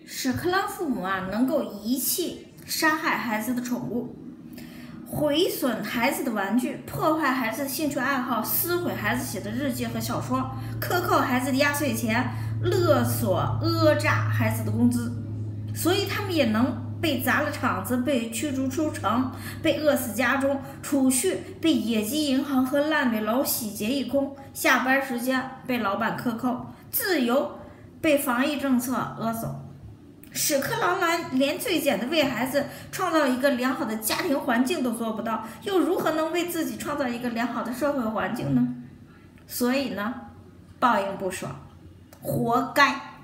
屎壳郎父母能够遗弃杀害孩子的宠物，毁损孩子的玩具，破坏孩子的兴趣爱好，撕毁孩子写的日记和小说，克扣孩子的压岁钱，勒索讹诈孩子的工资，所以他们也能被砸了场子，被驱逐出城，被饿死家中，储蓄被野鸡银行和烂尾楼洗劫一空，下班时间被老板克扣，自由被防疫政策讹走。屎壳郎连最简的为孩子创造一个良好的家庭环境都做不到，又如何能为自己创造一个良好的社会环境呢？所以呢，报应不爽，活该。